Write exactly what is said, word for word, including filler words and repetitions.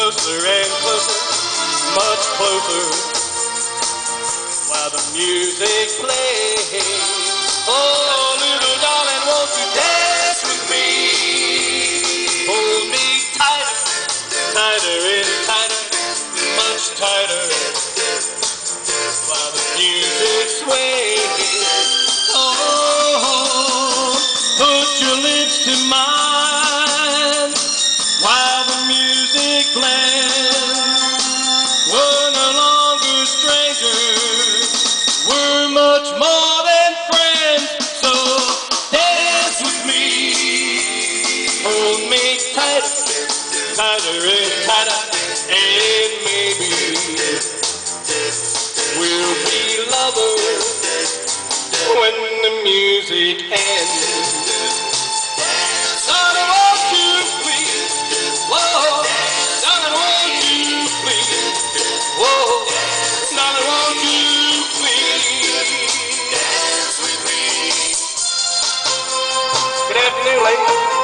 closer and closer, much closer, while the music plays. Oh, little darling, won't you dance with me? Hold me tighter, tighter and tighter, much tighter, while the music sways. Oh, put your lips to mine while the music blends. We're no longer strangers, we're much more than friends. So dance with me, hold me tighter, tighter and tighter, and maybe we'll be lovers when the music ends. Darling, won't you please? Whoa, darling, won't you please? Whoa, darling, won't you please dance with me? Good afternoon, ladies.